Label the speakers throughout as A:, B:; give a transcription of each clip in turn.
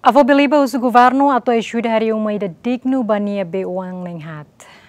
A: Avo beliba usu governo atau ajuda hari umai da digno bania be uang nenghat.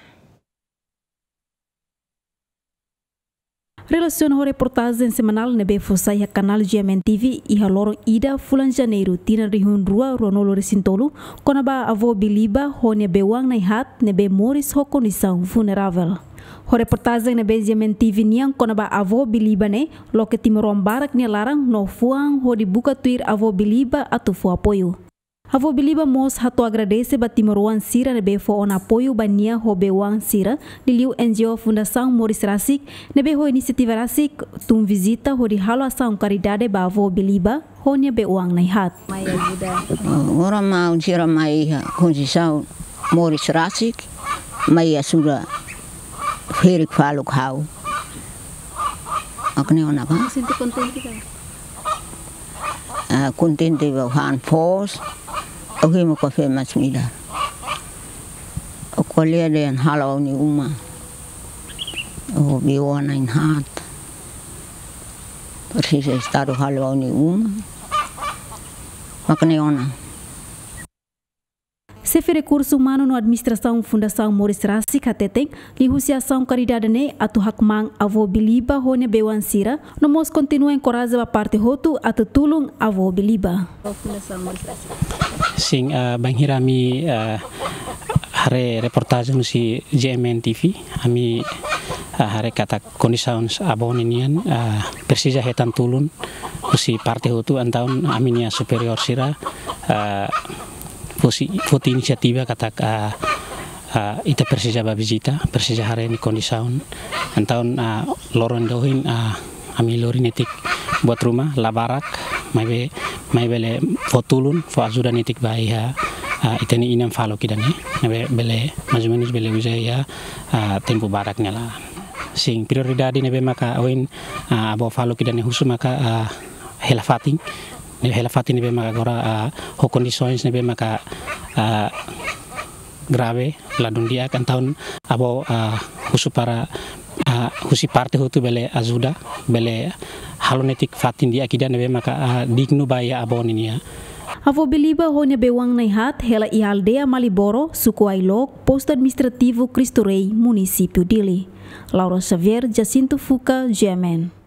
B: Relaciona a reportagem semanal nebe fosai a canal GMN TV e haloro ida fulan janeiro tina rihun rua ronolo resintolu konaba avo biliba ho nebe uang nenghat nebe moris ho condição vulnerável. O reportagem nebe GMN TV niang konaba avo biliba ne loke timorom barak ni larang no fuang ho dibuka tuir avo biliba atu fu apoio. Avo biliba mos hatu agradece ba timoruan sira nebe fo on apoio bania ho bewang sira liliu NGO Fundação Moris Rasik nebe ho inisiativa Rasik tum visita ho di halo ação caridade ba avo biliba ho nia bewang naihat.
C: Ora mau sira mai Fundação Moris Rasik mai asura ferik faluk hau. Akne ona ba?
B: Sinto contente ka?
C: Contente ba han pos. Oke mo kafe mas mila. O kolia de an halau ni uma. O biwana in hat. Precisa estar o halau ni uma. Makane ona.
B: Sefe recurso humano no administração Fundação Moris Rasik hateteng lihusiação caridade ne atu hakmang avo biliba hone bewan sira no mos continua encoraja ba parte hotu atu tulung avo biliba. Fundação Moris Rasik.
D: Sing bang hirami hare reportagem si GMN TV ami hare kata condições aboninian precisa hetan tulun si parte hotu antaun aminia superior sira foto inisiativa kata ita precisa ba visita precisa hare ni condição antaun loron dohin ami lorinetik buat rumah labarak mai bele fotulun fo ajuda netik bai itani inam falo kidane bele majumenus bele uzaya tempo barak nyala sing prioridade nebe maka oin abo falo kidane husu maka helafating nebe maka gora ho condições nebe maka grave ladun dia kan tahun abo husu para husi parte hotu bele ajuda bele halonetik fatin dia kida nebe maka digno baya aboninia.
B: Avo biliba honya bewang naihat hela i aldea Maliboro, suku Ailok, posto administrativo Cristo Rei, município Dili. Laura Xavier, Jacinto Fuca, GMN.